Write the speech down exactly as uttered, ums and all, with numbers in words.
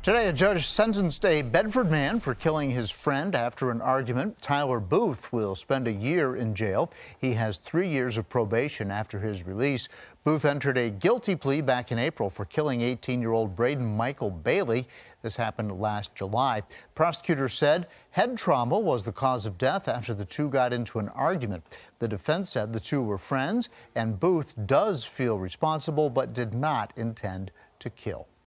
Today, a judge sentenced a Bedford man for killing his friend after an argument. Tyler Booth will spend a year in jail. He has three years of probation after his release. Booth entered a guilty plea back in April for killing eighteen-year-old Braeden Michael Bailey. This happened last July. Prosecutors said head trauma was the cause of death after the two got into an argument. The defense said the two were friends, and Booth does feel responsible but did not intend to kill.